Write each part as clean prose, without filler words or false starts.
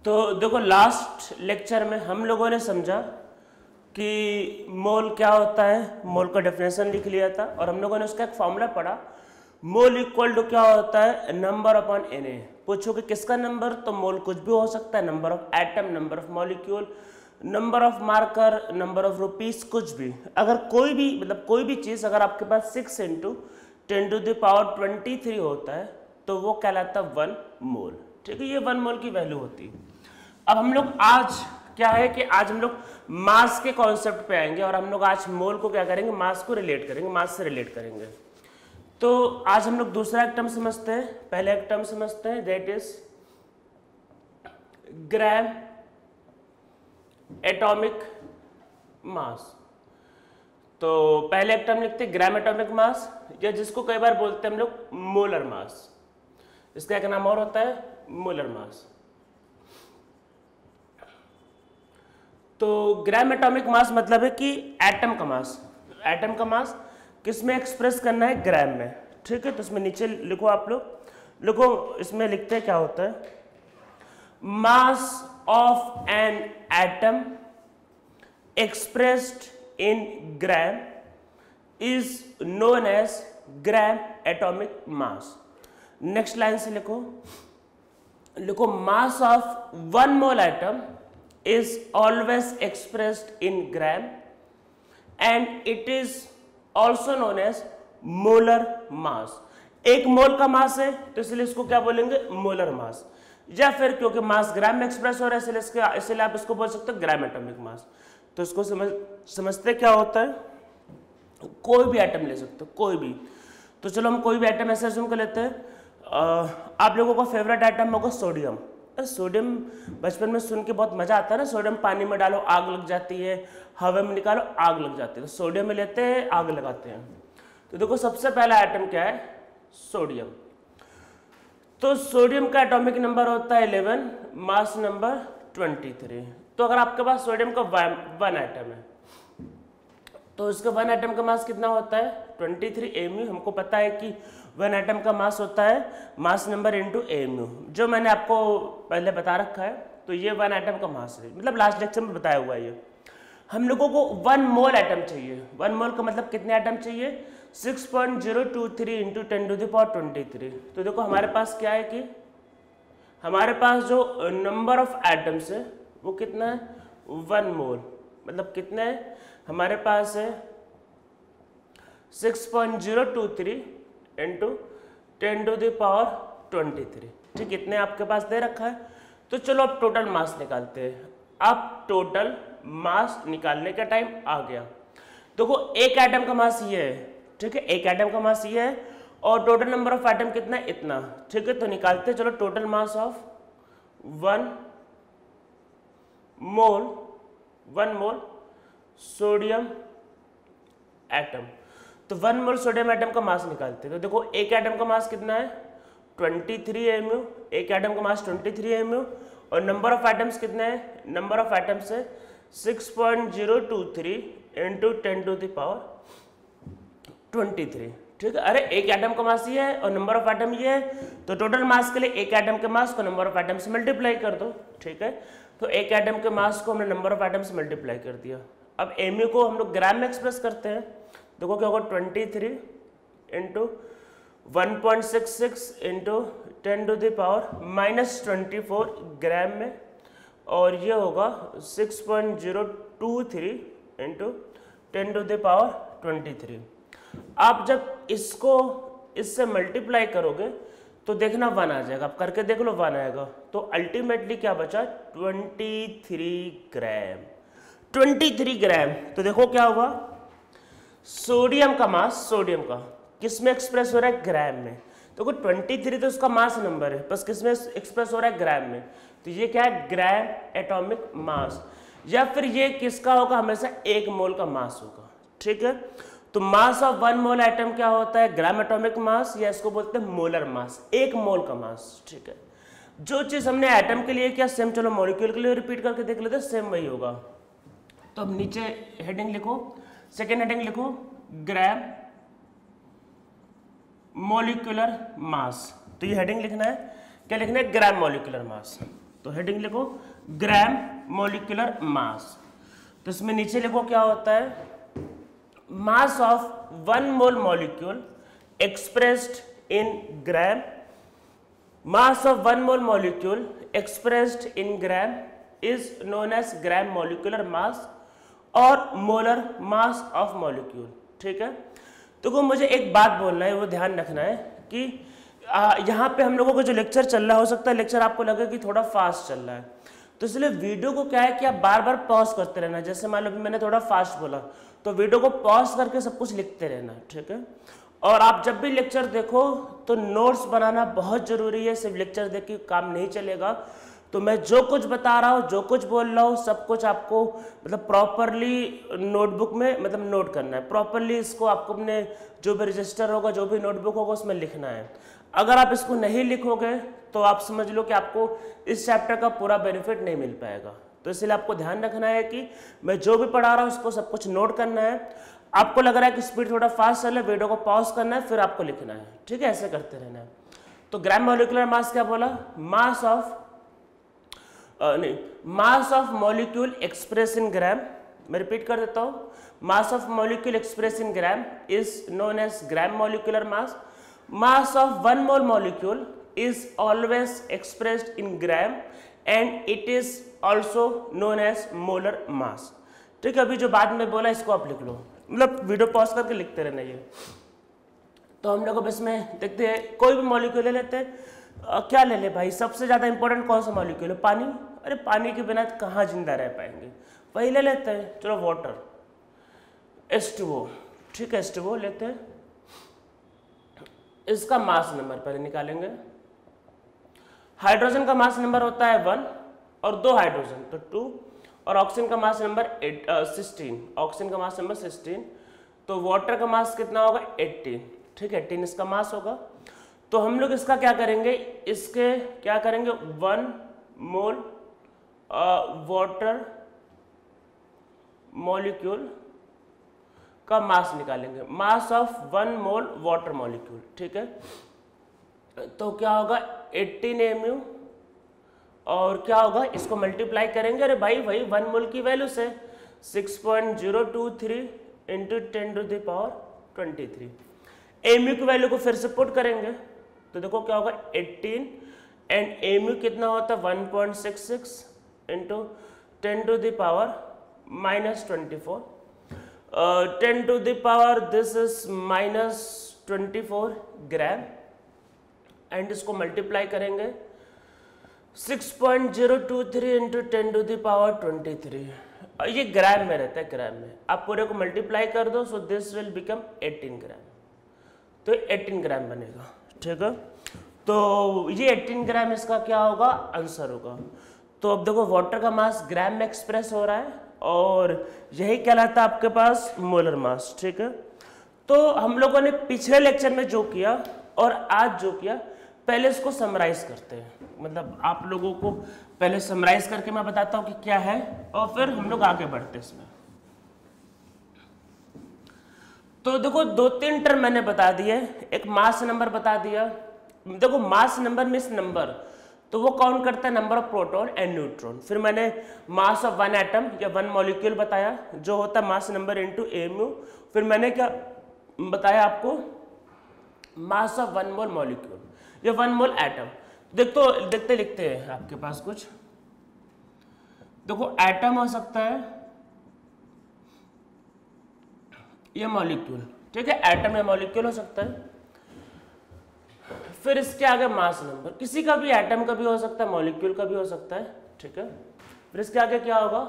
तो देखो last lecture में हम लोगों ने समझा कि मोल क्या होता है, मोल का डेफिनेशन लिख लिया था और हम लोगों ने उसका एक फॉर्मूला पढ़ा। मोल इक्वल टू क्या होता है, नंबर अपॉन Na। पूछो कि किसका नंबर, तो मोल कुछ भी हो सकता है, number of atom, number of molecule, number of marker, number of rupees, कुछ भी। अगर कोई भी मतलब कोई भी चीज़ अगर आपके पास 6 × 10⁻23 होता है तो वो कहलाता है 1 मोल। ठीक है, ये 1 मोल की वैल्यू होती है। अब हम लोग आज क्या है कि आज हम लोग मास के कॉन्सेप्ट पे आएंगे और हम लोग आज मोल को क्या करेंगे, मास को रिलेट करेंगे, मास से रिलेट करेंगे। तो आज हम लोग दूसरा एक टर्म समझते हैं, पहले एक टर्म समझते हैं, that is gram atomic mass. तो पहले एक टर्म लिखते हैं ग्राम एटॉमिक मास, या जिसको कई बार बोलते हैं हम लोग मोलर मास। इसका एक नाम और होता है मोलर मास। तो ग्राम एटॉमिक मास मतलब है कि एटम का मास। एटम का मास किस में एक्सप्रेस करना है, ग्राम में। ठीक है, तो इसमें नीचे लिखो, आप लोग लिखो, इसमें लिखते हैं क्या होता है, mass of an atom expressed in gram is known as gram atomic mass. Next line से लिखो mass of 1 mole atom is always expressed in gram and it is also known as molar mass। एक मोल का mass है तो इसलिए इसको क्या बोलेंगे, मोलर मास। या फिर क्योंकि मास ग्राम में एक्सप्रेस हो रहा है इसलिए आप इसको बोल सकते हो ग्राम एटॉमिक मास। तो इसको समझते क्या होता है, कोई भी एटम ले सकते हो, कोई भी। तो चलो हम कोई भी एटम ऐसे अज्यूम कर लेते हैं। आप लोगों का फेवरेट एटम होगा सोडियम। सोडियम बचपन में सुन के बहुत मजा आता है ना, सोडियम पानी में डालो आग लग जाती है, हवा में निकालो आग लग जाती है। तो सोडियम में लेते हैं, आग लगाते हैं। तो देखो सबसे पहला एटम क्या है, सोडियम। तो सोडियम का एटॉमिक नंबर होता है 11, मास नंबर 23। तो अगर आपके पास सोडियम का 1 एटम है तो इसका 1 एटम का मास कितना होता है, 23 mu। हमको पता है कि 1 एटम का मास होता है मास नंबर इंटू mu, जो मैंने आपको पहले बता रखा है। तो ये 1 एटम का मास है, मतलब लास्ट लेक्चर में बताया हुआ है। ये हम लोगों को 1 मोल एटम चाहिए। 1 मोल का मतलब कितने एटम चाहिए, 6.023 × 10⁻23। तो देखो हमारे पास क्या है कि हमारे पास जो नंबर ऑफ एटम्स है वो कितना है, 1 मोल। मतलब कितने है, हमारे पास है 6.023 × 10⁻23। ठीक, इतने आपके पास दे रखा है। तो चलो अब टोटल मास निकालते हैं। अब टोटल मास निकालने का टाइम आ गया। देखो एक एटम का मास ये है, ठीक है, एक एटम का मास ये है और टोटल नंबर ऑफ एटम कितना है, इतना। ठीक है, तो निकालते हैं। चलो total mass of 1 mole sodium atom. तो 1 मोल सोडियम एटम का मास निकालते हैं। तो देखो एक एटम का मास कितना है, 23 mu। एक एटम का मास 23 mu और नंबर ऑफ एटम्स कितने हैं, नंबर ऑफ एटम्स है 6.023 × 10⁻23। ठीक है, अरे एक एटम का मास ये है और नंबर ऑफ एटम ये है, तो टोटल मास के लिए एक एटम के मास को नंबर ऑफ एटम से मल्टीप्लाई कर दो। ठीक है, तो एक एटम के मास को हमने नंबर ऑफ एटम से मल्टीप्लाई कर दिया। अब mu को हम लोग ग्राम में एक्सप्रेस करते हैं। देखो क्या होगा, 23 × 1.66 × 10⁻24 ग्राम में, और ये होगा 6.023 × 10⁻23। आप जब इसको इससे मल्टीप्लाई करोगे तो देखना 1 आ जाएगा। आप करके देख लो 1 आएगा। तो अल्टीमेटली क्या बचा, 23 ग्राम। 23 ग्राम। तो देखो क्या हुआ, सोडियम का मास, सोडियम का किस में एक्सप्रेस हो रहा है, ग्राम में। देखो 23 तो उसका मास नंबर है, बस किस में एक्सप्रेस हो रहा है, ग्राम में। तो ये क्या है, ग्राम एटॉमिक मास। या फिर ये किसका होगा, हमेशा 1 मोल का मास होगा। ठीक है, तो मास ऑफ 1 मोल एटम क्या होता है, ग्राम एटॉमिक मास, या इसको बोलते हैं मोलर मास, 1 मोल का मास। ठीक है, जो चीज हमने एटम के लिए किया सेम चलो मॉलिक्यूल के लिए रिपीट करके देख लेते, सेम वही होगा। तो अब नीचे हेडिंग लिखो, सेकेंड हेडिंग लिखो ग्राम मॉलिक्यूलर मास। तो ये हेडिंग लिखना है, क्या लिखना है, ग्राम मॉलिक्यूलर मास। तो हेडिंग लिखो ग्राम मॉलिक्यूलर मास। तो इसमें नीचे लिखो क्या होता है, mass of 1 mole molecule expressed in gram, mass of 1 mole molecule expressed in gram is known as gram molecular mass और मोलर मास ऑफ मॉलिक्यूल। ठीक है, तो मुझे एक बात बोलना है, वो ध्यान रखना है कि यहाँ पे हम लोगों का जो लेक्चर चल रहा, हो सकता है लेक्चर आपको लगे कि थोड़ा फास्ट चल रहा है, तो इसलिए वीडियो को क्या है कि आप बार बार पॉज करते रहना। जैसे मान लो मैंने थोड़ा फास्ट बोला तो वीडियो को पॉज करके सब कुछ लिखते रहना। ठीक है, और आप जब भी लेक्चर देखो तो नोट्स बनाना बहुत जरूरी है, सिर्फ लेक्चर देख के काम नहीं चलेगा। तो मैं जो कुछ बता रहा हूँ, जो कुछ बोल रहा हूँ, सब कुछ आपको मतलब प्रॉपरली नोटबुक में मतलब नोट करना है, प्रॉपरली इसको आपको अपने जो भी रजिस्टर होगा, जो भी नोटबुक होगा उसमें लिखना है। अगर आप इसको नहीं लिखोगे तो आप समझ लो कि आपको इस चैप्टर का पूरा बेनिफिट नहीं मिल पाएगा। तो इसलिए आपको ध्यान रखना है कि मैं जो भी पढ़ा रहा हूँ उसको सब कुछ नोट करना है। आपको लग रहा है कि स्पीड थोड़ा फास्ट चल रहा है, वीडियो को पॉज करना है, फिर आपको लिखना है। ठीक है, ऐसे करते रहना है। तो ग्राम मॉलिक्यूलर मास क्या बोला, mass of mass of molecule express in gram. मैं रिपीट कर देता हूँ, mass of molecule express in gram is known as gram molecular mass. Mass of 1 mole molecule is always expressed in gram and it is also known as molar mass। ठीक है, अभी जो बाद में बोला इसको आप लिख लो, मतलब वीडियो पॉज करके लिखते रहना ये। तो हम लोग अब इसमें देखते हैं, कोई भी मॉलिक्यूल ले लेते हैं। क्या ले ले भाई, सबसे ज्यादा इंपॉर्टेंट कौन सा मॉलिक्यूल है, पानी। अरे पानी के बिना कहाँ जिंदा रह पाएंगे, वही ले लेते हैं। चलो वाटर, H2O। ठीक है, H2O लेते हैं। इसका मास नंबर पहले निकालेंगे। हाइड्रोजन का मास नंबर होता है 1 और 2 हाइड्रोजन तो 2, और ऑक्सीजन का मास नंबर 16, ऑक्सीजन का मास नंबर 16। तो वाटर का मास कितना होगा, 18। ठीक है, 18 इसका मास होगा। तो हम लोग इसका क्या करेंगे, इसके क्या करेंगे, 1 मोल वाटर मॉलिक्यूल का मास निकालेंगे, mass of 1 mole water molecule. ठीक है, तो क्या होगा 18 mu, और क्या होगा इसको मल्टीप्लाई करेंगे। अरे भाई वही 1 मोल की वैल्यू से 6.023 इंटू 10⁻23। mu की वैल्यू को फिर से पुट करेंगे तो देखो क्या होगा 18 एंड mu कितना होता है 1.66 into 10⁻24 10⁻, this is -24 gram, and इसको मल्टीप्लाई करेंगे 6.023 इंटू 10⁻23। ये ग्राम में रहता है, ग्राम में आप पूरे को मल्टीप्लाई कर दो, so this will become 18 gram. तो 18 ग्राम बनेगा। ठीक है, तो ये 18 ग्राम इसका क्या होगा, आंसर होगा। तो अब देखो वाटर का मास ग्राम में एक्सप्रेस हो रहा है और यही कहलाता है आपके पास मोलर मास। ठीक है, तो हम लोगों ने पिछले लेक्चर में जो किया और आज जो किया, पहले इसको समराइज करते हैं। मतलब आप लोगों को पहले समराइज करके मैं बताता हूं कि क्या है और फिर हम लोग आगे बढ़ते हैं इसमें। तो देखो 2-3 टर्म मैंने बता दिए, एक मास नंबर बता दिया। देखो मास नंबर मीन्स नंबर, तो वो काउंट करता है number of proton and neutron. फिर मैंने मास ऑफ 1 एटम या 1 मॉलिक्यूल बताया जो होता है मास नंबर इंटू mu। फिर मैंने क्या बताया आपको, मास ऑफ 1 मोल मॉलिक्यूल या 1 मोल एटम। देखते लिखते हैं आपके पास कुछ। देखो एटम हो सकता है या मॉलिक्यूल। ठीक है, एटम या मॉलिक्यूल हो सकता है। फिर इसके आगे मास नंबर, किसी का भी एटम का भी हो सकता है, मॉलिक्यूल का भी हो सकता है। ठीक है, फिर इसके आगे क्या होगा,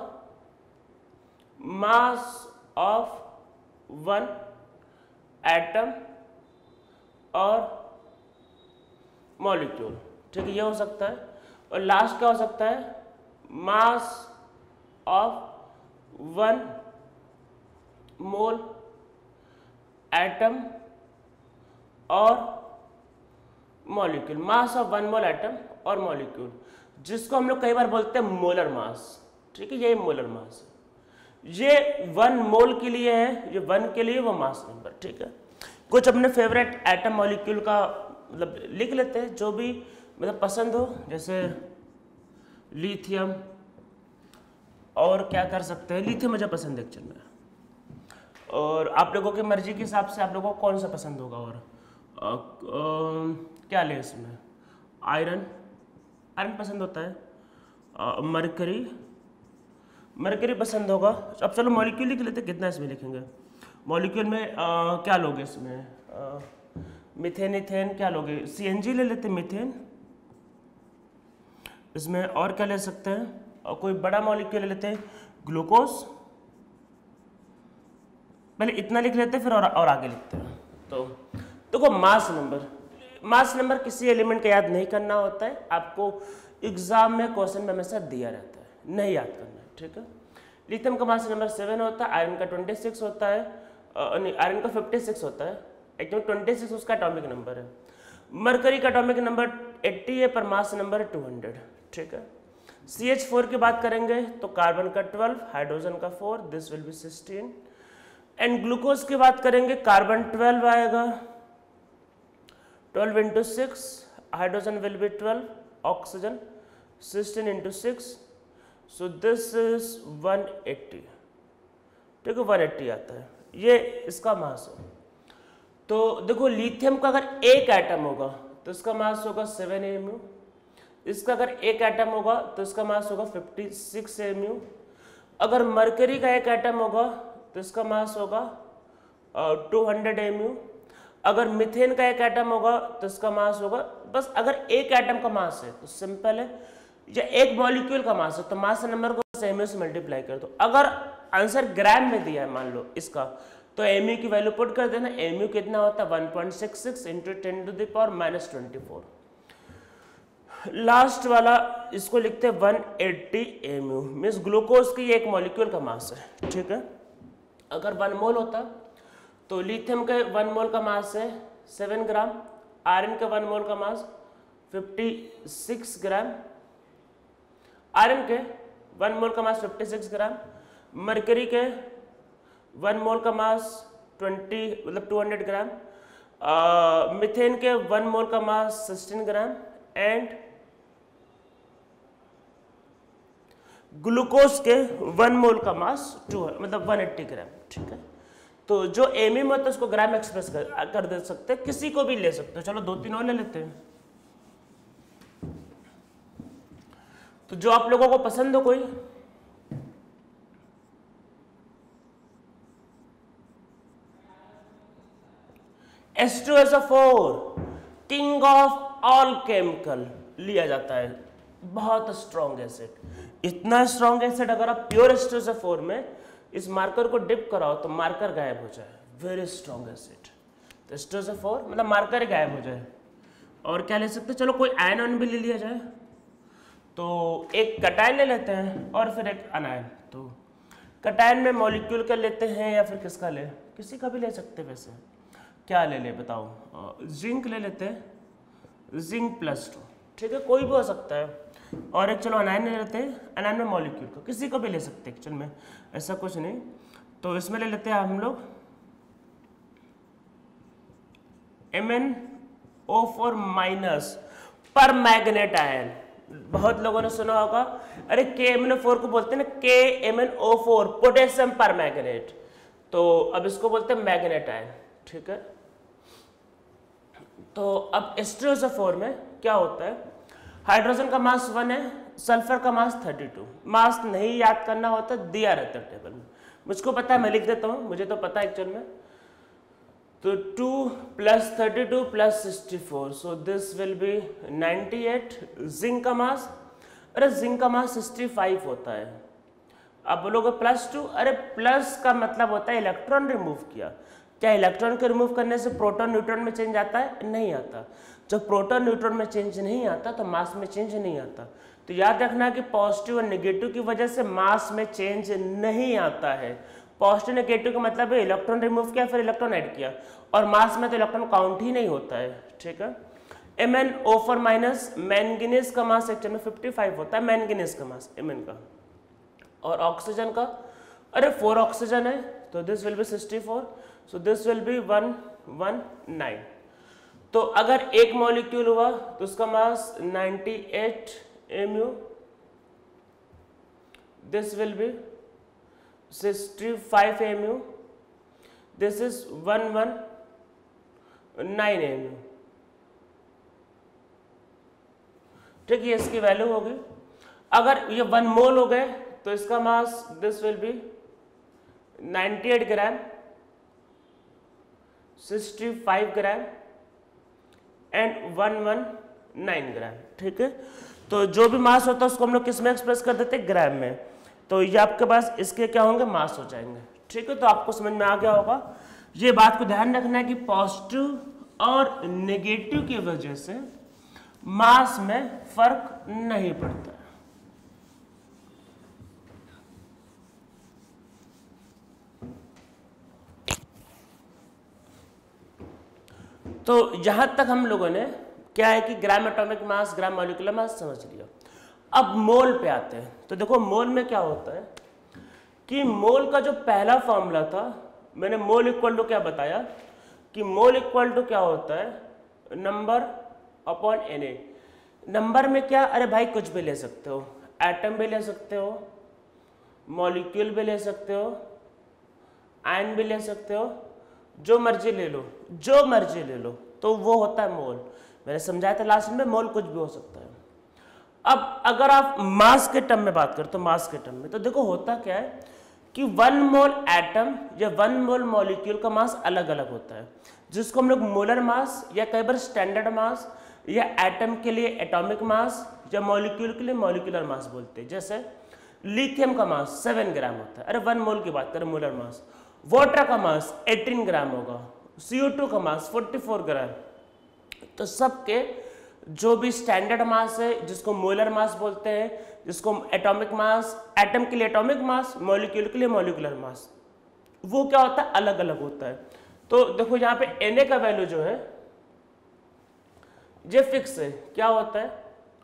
मास ऑफ 1 एटम और मॉलिक्यूल। ठीक है, ये हो सकता है। और लास्ट क्या हो सकता है, मास ऑफ 1 मोल एटम और molecule, mass of 1 mole atom और मॉलिक्यूल, जिसको हम लोग कई बार बोलते हैं मोलर मास। ठीक है, यही मोलर मास है। ये 1 मोल के लिए है, ये 1 के लिए वो मास नंबर। ठीक है, कुछ अपने फेवरेट एटम मॉलिक्यूल का मतलब लिख लेते हैं, जो भी मतलब पसंद हो। जैसे लिथियम, और क्या कर सकते हैं, लिथियम मुझे पसंद है एक्चुअल में, और आप लोगों की मर्जी के हिसाब से आप लोगों को कौन सा पसंद होगा। और क्या ले इसमें, आयरन, आयरन पसंद होता है, मरकरी पसंद होगा। अब चलो मॉलिक्यूल लिख लेते, कितना इसमें लिखेंगे, मॉलिक्यूल में क्या लोगे इसमें, मीथेन, इथेन, क्या लोगे, CNG ले लेते, मीथेन। इसमें और क्या ले सकते हैं, और कोई बड़ा मॉलिक्यूल ले लेते हैं, ग्लूकोज। पहले इतना लिख लेते हैं, फिर और आगे लिखते हैं। तो देखो मास नंबर किसी एलिमेंट का याद नहीं करना होता है, आपको एग्जाम में क्वेश्चन में हमेशा दिया रहता है, नहीं याद करना है, ठीक है। लिथियम का मास नंबर 7 होता है, आयरन का 26 होता है, नहीं आयरन का 56 होता है, एकदम 26 उसका एटॉमिक नंबर है। मरकरी का एटॉमिक नंबर 80 है, पर मास नंबर है 200, ठीक है। CH4 की बात करेंगे तो कार्बन का 12, हाइड्रोजन का 4, this will be 16। And glucose की बात करेंगे, कार्बन 12 आएगा, 12 into 6, hydrogen will be 12, oxygen 16 into 6, so this is 180, ठीक है, 180 आता है, ये इसका मास है। तो देखो लिथियम का अगर एक एटम होगा तो इसका मास होगा 7 mu, इसका अगर एक एटम होगा तो इसका मास होगा 56 mu। अगर मरकरी का एक एटम होगा तो इसका मास होगा 200 mu। अगर मीथेन का एक एटम होगा तो इसका मास होगा, बस अगर एक एटम का मास है तो सिंपल है, या एक मॉलिक्यूल का मास है तो मास नंबर को mu से मल्टीप्लाई कर दो। अगर आंसर ग्राम में दिया है मान लो इसका, तो mu की वैल्यू पुट कर देना, mu कितना होता है 1.66 इंटू 10⁻24। लास्ट वाला इसको लिखते हैं 180 mu, मीन्स ग्लूकोज की एक मॉलिक्यूल का मास है, ठीक है। अगर 1 मोल होता तो लिथियम के 1 मोल का मास है 7 ग्राम, आयरन के 1 मोल का मास 56 ग्राम, आयरन के 1 मोल का मास 56 ग्राम, मरकरी के 1 मोल का मास 200 ग्राम, मीथेन के 1 मोल का मास 16 ग्राम, एंड ग्लूकोज के 1 मोल का मास 180 ग्राम, ठीक है। तो जो mu में होता है उसको ग्राम एक्सप्रेस कर दे सकते हैं, किसी को भी ले सकते हो। चलो 2-3 और ले लेते हैं, तो जो आप लोगों को पसंद हो कोई, H2SO4 king of all chemical लिया जाता है, बहुत स्ट्रॉन्ग एसिड, इतना स्ट्रॉन्ग एसिड अगर आप प्योर H2SO4 में इस मार्कर को डिप कराओ तो मार्कर गायब हो जाए, वेरी स्ट्रॉन्ग एसिड। तो H2SO4 मतलब मार्कर ही गायब हो जाए। और क्या ले सकते हैं, चलो कोई आयन भी ले लिया जाए, तो एक कटायन ले लेते हैं और फिर एक अनायन। तो कटायन में मॉलिक्यूल का लेते हैं या फिर किसका ले, किसी का भी ले सकते हैं। वैसे क्या ले बताओ, जिंक ले लेते हैं, जिंक +2, ठीक है, कोई भी हो सकता है। और एक चलो अनायन ले लेते हैं, अनायन में मॉलिक्यूल को किसी को भी ले सकते हैं एक्चुअल में, ऐसा कुछ नहीं। तो इसमें ले लेते हैं हम लोग MnO4- पर मैग्नेट आयन। बहुत लोगों ने सुना होगा, अरे KMnO4 को बोलते हैं ना KMnO4, पोटेशियम पर मैग्नेट, तो अब इसको बोलते हैं मैग्नेट आयन, ठीक है। तो अब H2SO4 में क्या होता है, हाइड्रोजन का मास 1 है, सल्फर का मास 32। मास नहीं याद करना होता, दिया रहता है टेबल में, मुझको पता है, मैं लिख देता हूँ, मुझे तो पता है एक्चुअल में। तो 2 + 32 + 64, so this will be 98। Zinc का मास, अरे जिंक का मास 65 होता है। अब बोलोगे +2, अरे प्लस का मतलब होता है इलेक्ट्रॉन रिमूव किया। क्या इलेक्ट्रॉन को रिमूव करने से प्रोटॉन न्यूट्रॉन में चेंज आता है? नहीं आता। जब प्रोटॉन न्यूट्रॉन में चेंज नहीं आता तो मास में चेंज नहीं आता। तो याद रखना कि पॉजिटिव और नेगेटिव की वजह से मास में चेंज नहीं आता है। पॉजिटिव नेगेटिव का मतलब है इलेक्ट्रॉन रिमूव किया फिर इलेक्ट्रॉन ऐड किया, और मास में तो इलेक्ट्रॉन काउंट ही नहीं होता है, ठीक है। MnO4- मैंगनीज का मास एक्चुअल में 55 होता है, मैंगनीज का मास Mn का। और ऑक्सीजन का, अरे 4 ऑक्सीजन है तो this will be 64, so this will be 119। तो अगर एक मॉलिक्यूल हुआ तो उसका मास 98 mu, this will be 65 mu, this is 119 mu, ठीक है, इसकी वैल्यू होगी। अगर ये 1 मोल हो गए तो इसका mass this will be 98 gram, 65 gram and 119 gram, ठीक है। तो जो भी मास होता है उसको हम लोग किस में एक्सप्रेस कर देते हैं, ग्राम में। तो ये आपके पास इसके क्या होंगे, मास हो जाएंगे, ठीक है। तो आपको समझ में आ गया होगा। ये बात को ध्यान रखना है कि पॉजिटिव और नेगेटिव की वजह से मास में फर्क नहीं पड़ता है। तो यहां तक हम लोगों ने क्या है कि ग्राम एटॉमिक मास, ग्राम मॉलिक्यूलर मास समझ लिया। अब मोल पे आते हैं। तो देखो मोल में क्या होता है कि मोल का जो पहला फॉर्मूला था, मैंने मोल इक्वल टू क्या बताया कि मोल इक्वल टू क्या होता है, नंबर अपॉन Na। नंबर में क्या, अरे भाई कुछ भी ले सकते हो, एटम भी ले सकते हो, मॉलिक्यूल भी ले सकते हो, आयन भी ले सकते हो, जो मर्जी ले लो, जो मर्जी ले लो, तो वो होता है मोल। मैंने समझाया था लास्ट में, मोल कुछ भी हो सकता है। अब अगर आप मास के टर्म में बात करें तो मास के टर्म में तो देखो होता क्या है कि 1 मोल एटम या 1 मोल मॉलिक्यूल का मास अलग अलग होता है, जिसको हम लोग मोलर मास या कई बार स्टैंडर्ड मास या एटम के लिए एटॉमिक मास या मॉलिक्यूल के लिए मॉलिक्यूलर मास बोलते हैं। जैसे लिथियम का मास 7 ग्राम होता है, अरे 1 मोल की बात करें मोलर मास। वाटर का मास 18 ग्राम होगा, CO2 का मास 44 ग्राम। तो सबके जो भी स्टैंडर्ड मास है, जिसको मोलर मास बोलते हैं, जिसको एटॉमिक मास, एटम के लिए एटॉमिक मास, मॉलिक्यूल के लिए मॉलिक्यूलर मास, वो क्या होता है, अलग अलग होता है। तो देखो यहाँ पे Na का वैल्यू जो है ये फिक्स है, क्या होता है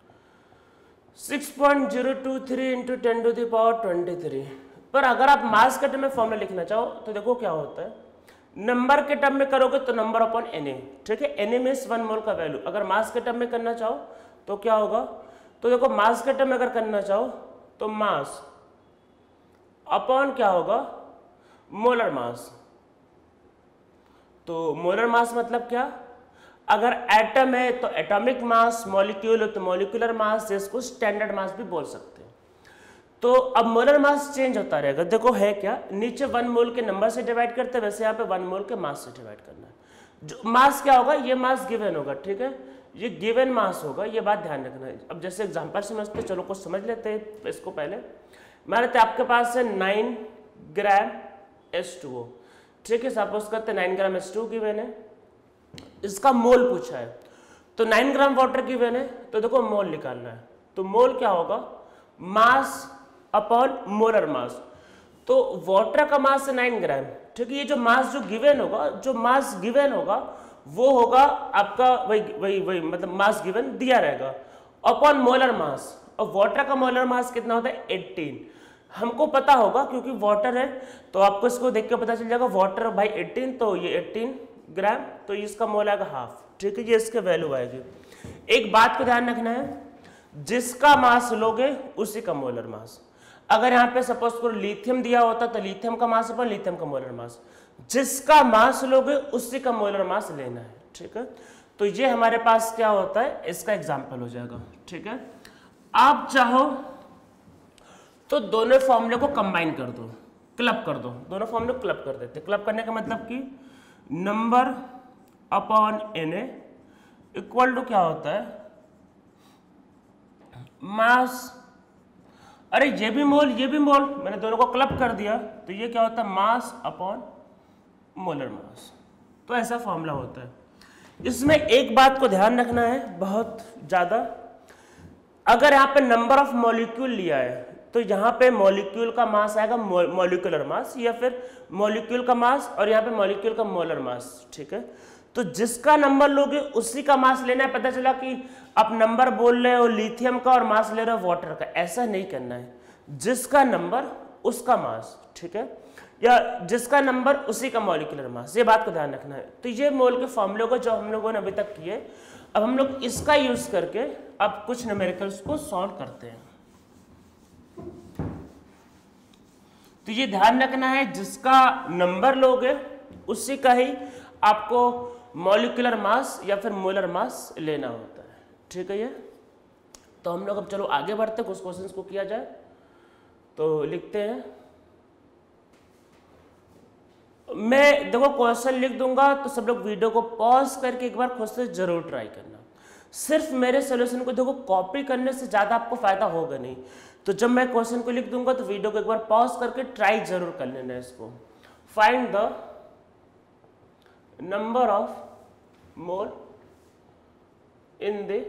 6.023 इंटू 10⁻23। पर अगर आप मास के टर्म में फॉर्मूला लिखना चाहो तो देखो क्या होता है, नंबर के टर्म में करोगे तो नंबर अपॉन Na, ठीक है। Na मीन्स 1 मोल का वैल्यू। अगर मास के टर्म में करना चाहो तो क्या होगा, तो देखो मास के टर्म में अगर करना चाहो तो मास अपॉन क्या होगा, मोलर मास। तो मोलर मास मतलब क्या, अगर एटम है तो एटॉमिक मास, मॉलिक्यूल है तो मॉलिक्यूलर मास, जिसको स्टैंडर्ड मास भी बोल सकते हैं। तो अब मोलर मास चेंज होता रहेगा। देखो है क्या, नीचे 1 मोल के नंबर से डिवाइड करते हैं, वैसे यहाँ पे 1 मोल के मास से डिवाइड करना है। जो मास क्या होगा, ये मास गिवन होगा, ठीक है, ये गिवन मास होगा, ये बात ध्यान रखना है। अब जैसे एग्जांपल समझते, चलो कुछ समझ लेते हैं इसको। पहले मान लेते आपके पास है 9 ग्राम H2O, ठीक है, सपोज करते 9 ग्राम H2O गिवन है, इसका मोल पूछा है। तो 9 ग्राम वाटर गिवन है, तो देखो मोल निकालना है। तो मोल क्या होगा, मास अपॉन मोलर मास। तो वाटर का मास है 9 ग्राम, ठीक है। ये जो मास जो गिवन होगा, जो मास गिवन होगा वो होगा आपका वही मतलब मास गिवन दिया रहेगा अपॉन मोलर मास। और वाटर का मोलर मास कितना होता है 18, हमको पता होगा क्योंकि वाटर है, तो आपको इसको देख के पता चल जाएगा वाटर भाई 18, तो ये 18 ग्राम, तो इसका मोल आएगा हाफ, ठीक है, ये इसके वैल्यू आएगी। एक बात को ध्यान रखना है, जिसका मास लोगे उसी का मोलर मास। अगर यहाँ पे सपोज करो लिथियम दिया होता तो लिथियम का मास अपॉन लिथियम का मोलर मास, जिसका मास लोगे उसी का मोलर मास लेना है, ठीक है। तो ये हमारे पास क्या होता है, इसका एग्जाम्पल हो जाएगा, ठीक है। आप चाहो तो दोनों फॉर्मूले को कंबाइन कर दो, क्लब कर दो, दोनों फॉर्मूले को क्लब कर देते। क्लब करने का मतलब कि number upon Na equal to क्या होता है, मास, अरे ये भी मोल ये भी मोल, मैंने दोनों को क्लब कर दिया, तो ये क्या होता है, मास अपॉन मोलर मास। तो ऐसा फॉर्मूला होता है। इसमें एक बात को ध्यान रखना है बहुत ज्यादा, अगर यहाँ पे नंबर ऑफ मॉलिक्यूल लिया है तो यहाँ पे मॉलिक्यूल का मास आएगा मॉलिक्यूलर मास, या फिर मॉलिक्यूल का मास और यहाँ पे मॉलिक्यूल का मोलर मास, ठीक है। तो जिसका नंबर लोगे उसी का मास लेना है। पता चला कि आप नंबर बोल रहे हो लिथियम का और मास ले रहे हो वाटर का, ऐसा नहीं करना है। जिसका नंबर उसका मास, ठीक है, या जिसका नंबर उसी का मॉलिक्यूलर मास, ये बात को ध्यान रखना है। तो ये मोल के फॉर्मूले को जो हम लोगों ने अभी तक किए, अब हम लोग इसका यूज करके अब कुछ न्यूमेरिकल्स को सॉल्व करते हैं। तो ये ध्यान रखना है, जिसका नंबर लोगे उसी का ही आपको मॉलिक्यूलर मास या फिर मोलर मास लेना होता है। ठीक है ये। तो हम लोग अब चलो आगे बढ़ते, कुछ क्वेश्चंस को किया जाए। तो लिखते हैं, मैं देखो क्वेश्चन लिख दूंगा तो सब लोग वीडियो को पॉज करके एक बार खुद से जरूर ट्राई करना। सिर्फ मेरे सॉल्यूशन को देखो कॉपी करने से ज्यादा आपको फायदा होगा नहीं। तो जब मैं क्वेश्चन को लिख दूंगा तो वीडियो को एक बार पॉज करके ट्राई जरूर कर लेना इसको। Find the number of mole in the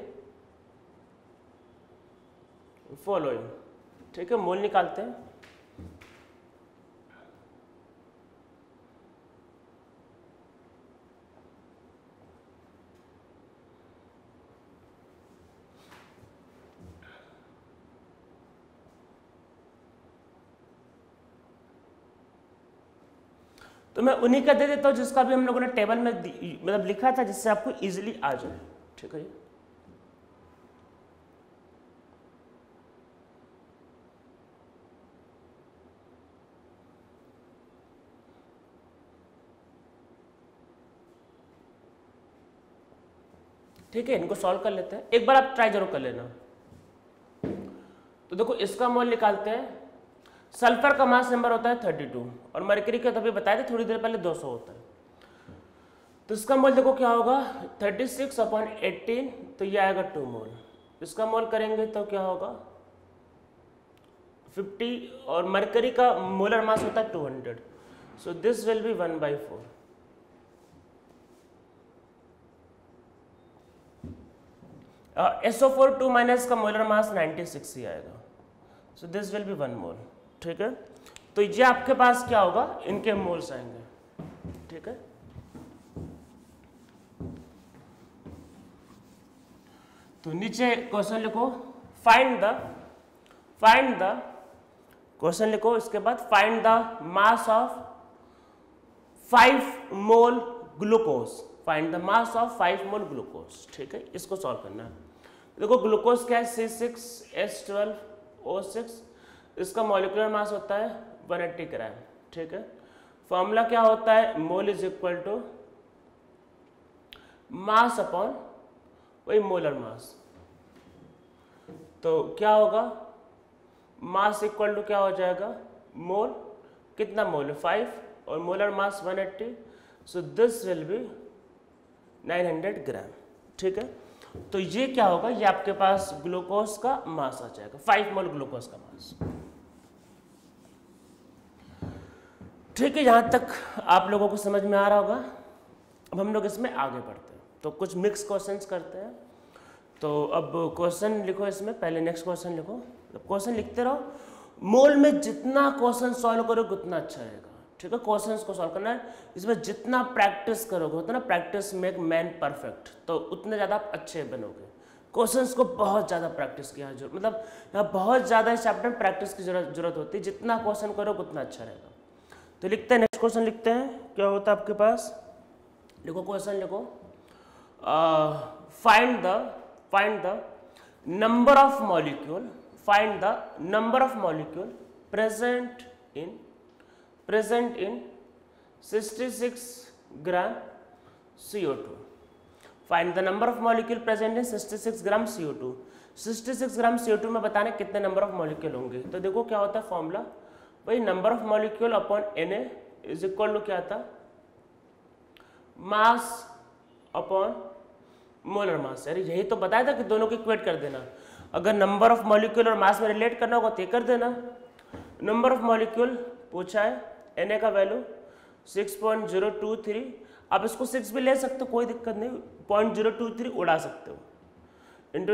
following. ठीक है, मोल निकालते हैं। तो मैं उन्हीं का दे देता हूं जिसका भी हम लोगों ने टेबल में मतलब लिखा था, जिससे आपको इजीली आ जाए। ठीक है, ठीक है, इनको सॉल्व कर लेते हैं। एक बार आप ट्राई जरूर कर लेना। तो देखो इसका मोल निकालते हैं। सल्फर का मास नंबर होता है 32 और मरकरी का तभी बताया था थोड़ी देर पहले 200 होता है। तो इसका मोल देखो क्या होगा 36/18, तो ये आएगा 2 मोल। इसका मोल करेंगे तो क्या होगा 50 और मरकरी का मोलर मास होता है 200, so this will be 1/4। SO4 2 minus का मोलर मास 96 ही आएगा, so this will be 1 mole. ठीक है, तो ये आपके पास क्या होगा, इनके मोल्स आएंगे। ठीक है, तो नीचे क्वेश्चन लिखो, फाइंड द क्वेश्चन लिखो, इसके बाद find the mass of 5 mole glucose. Find the mass of 5 mole glucose. ठीक है, इसको सॉल्व करना है। देखो ग्लूकोज क्या है C6H12O6, इसका मॉलिक्यूलर मास होता है 180 ग्राम। ठीक है, फॉर्मूला क्या होता है, mole is equal to mass upon वही मोलर मास। तो क्या होगा, मास इक्वल टू क्या हो जाएगा, मोल, कितना मोल है 5 और molar mass 180, so this will be 900 gram. ठीक है, तो ये क्या होगा, ये आपके पास ग्लूकोज का मास आ जाएगा, 5 मोल ग्लूकोज का मास। ठीक है, यहां तक आप लोगों को समझ में आ रहा होगा। अब हम लोग इसमें आगे बढ़ते हैं, तो कुछ मिक्स क्वेश्चंस करते हैं। तो अब क्वेश्चन लिखो, इसमें पहले नेक्स्ट क्वेश्चन लिखो, क्वेश्चन लिखते रहो। मोल में जितना क्वेश्चन सॉल्व करोगे उतना अच्छा रहेगा। ठीक है, क्वेश्चंस को सॉल्व करना है, इसमें जितना प्रैक्टिस करोगे उतना प्रैक्टिस मेक मैन परफेक्ट, तो उतने ज़्यादा आप अच्छे बनोगे। क्वेश्चंस को बहुत ज़्यादा प्रैक्टिस किया जरूर, मतलब यहाँ बहुत ज़्यादा इस चैप्टर में प्रैक्टिस की जरूरत होती है। जितना क्वेश्चन करोगे उतना अच्छा रहेगा। तो लिखते हैं, नेक्स्ट क्वेश्चन लिखते हैं। क्या होता है आपके पास, लिखो क्वेश्चन लिखो, find the number of molecule, find the number of molecule present in 66 gram CO2। Find the number of molecule present in 66 gram CO2। 66 gram CO2 में बताने कितने नंबर ऑफ मॉलिक्यूल होंगे। तो देखो क्या होता है फॉर्मूला, वही number of molecule upon Na is equal to क्या था, मास अपॉन मोलर मास। यार यही तो बताया था कि दोनों को इक्वेट कर देना। अगर नंबर ऑफ मॉलिक्यूल और मास में रिलेट करना होगा तो ये कर देना। नंबर ऑफ मॉलिक्यूल पूछा है, Na का वैल्यू 6.023, आप इसको 6 भी ले सकते हो, कोई दिक्कत नहीं, 0.023 उड़ा सकते हो, इंटू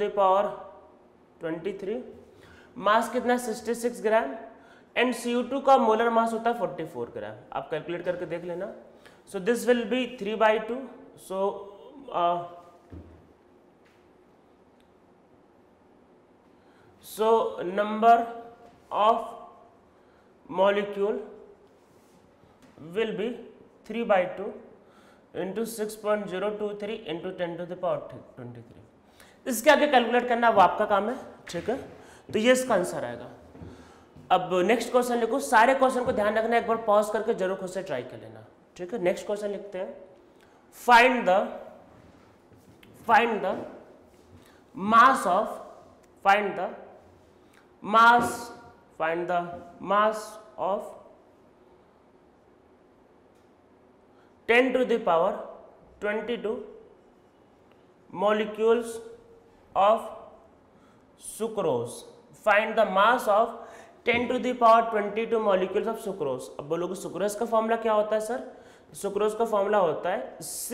10⁻23। मास कितना है 66 ग्राम, एंड CO2 का मोलर मास होता है 44 ग्राम। आप कैलकुलेट करके देख लेना। So this will be 3/2। So number of molecule will be 3/2 into 6.023 into 10⁻23। इसके आगे कैलकुलेट करना वो आपका काम है। ठीक है, तो ये इसका आंसर आएगा। अब नेक्स्ट क्वेश्चन लिखो, सारे क्वेश्चन को ध्यान रखना, एक बार पॉज करके जरूर खुद से ट्राई कर लेना, ठीक है। नेक्स्ट क्वेश्चन लिखते हैं, find the mass of 10 to the power 22 molecules of sucrose. Find the mass of 10 to the power 22 molecules of sucrose. अब बोलोगे सुक्रोज का फॉर्मूला क्या होता है सर? सुक्रोज का फॉर्मूला होता है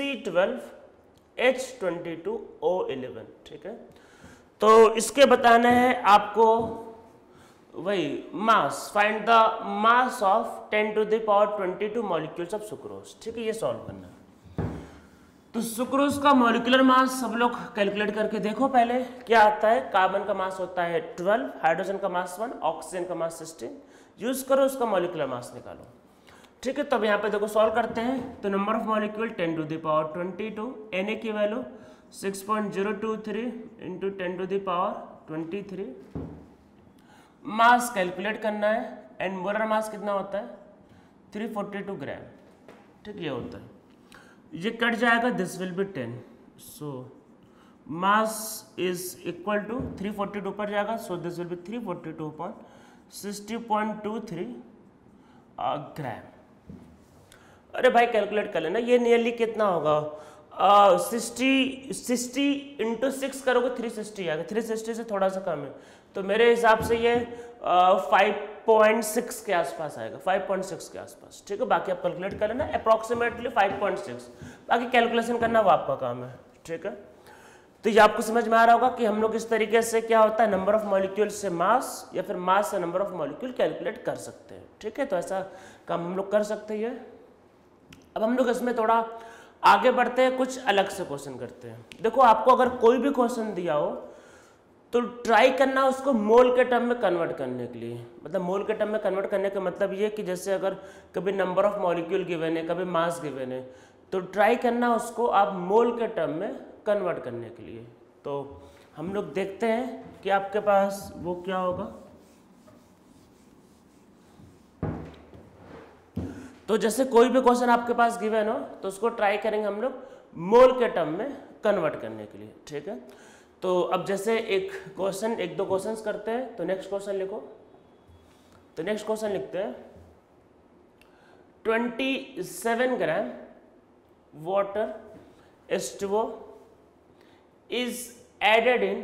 C12H22O11, ठीक है। तो इसके बताना है आपको वही mass, find the mass of 10 to the power 22 molecules of sucrose, ठीक है, ये सॉल्व करना है। तो सुक्रोज का मॉलिक्यूलर मास सब लोग कैलकुलेट करके देखो पहले क्या आता है। कार्बन का मास होता है 12, हाइड्रोजन का मास 1, ऑक्सीजन का मास 16, यूज करो उसका मॉलिक्यूलर मास निकालो, ठीक है। तब यहाँ पे देखो सॉल्व करते हैं, तो number of molecule 10 to the power 22, Na की value 6.023 into 10 to the power 23, mass calculate करना है, एंड मोलर मास कितना होता है 342 ग्राम, ठीक, ये होता है। ये कट जाएगा, this will be 10, so mass is equal to 342 पर जाएगा, so this will be 342/60.23 gram. अरे भाई कैलकुलेट कर लेना, ये नियरली कितना होगा 60 इंटू 6 करोगे 360 आएगा, 360 से थोड़ा सा कम है, तो मेरे हिसाब से ये 5.6 के आसपास आएगा, 5.6 के आसपास, ठीक है। बाकी आप कैलकुलेट कर लेना, अप्रॉक्सीमेटली 5.6, बाकी कैलकुलेशन करना वो आपका काम है, ठीक है। तो ये आपको समझ में आ रहा होगा कि हम लोग इस तरीके से क्या होता है, नंबर ऑफ मॉलिक्यूल से मास या फिर मास से नंबर ऑफ मॉलिक्यूल कैलकुलेट कर सकते हैं, ठीक है। तो ऐसा काम हम लोग कर सकते हैं। अब हम लोग इसमें थोड़ा आगे बढ़ते हैं, कुछ अलग से क्वेश्चन करते हैं। देखो आपको अगर कोई भी क्वेश्चन दिया हो तो ट्राई करना उसको मोल के टर्म में कन्वर्ट करने के लिए। मतलब मोल के टर्म में कन्वर्ट करने का मतलब ये कि जैसे अगर कभी नंबर ऑफ मॉलिक्यूल गिवन है, कभी मास गिवन है, तो ट्राई करना उसको आप मोल के टर्म में कन्वर्ट करने के लिए। तो हम लोग देखते हैं कि आपके पास वो क्या होगा। तो जैसे कोई भी क्वेश्चन आपके पास गिवन हो तो उसको ट्राई करेंगे हम लोग मोल के टर्म में कन्वर्ट करने के लिए, ठीक है। तो अब जैसे एक दो क्वेश्चंस करते हैं, तो नेक्स्ट क्वेश्चन लिखो। तो नेक्स्ट क्वेश्चन लिखते हैं 27 gram water H2O is added in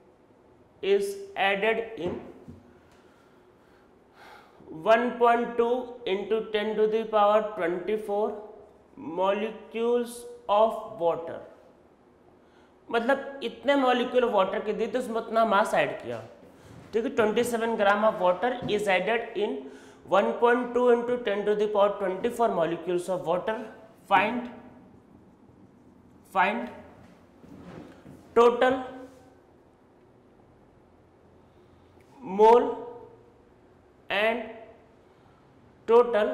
1.2 into 10 to the power 24 molecules of water। मतलब इतने मॉलिक्यूल वाटर के दिए तो उसमें उतना मास ऐड किया, ठीक है। 27 gram of water is added in 1.2 into 10 to the power 24 molecules of water। Find total mole and total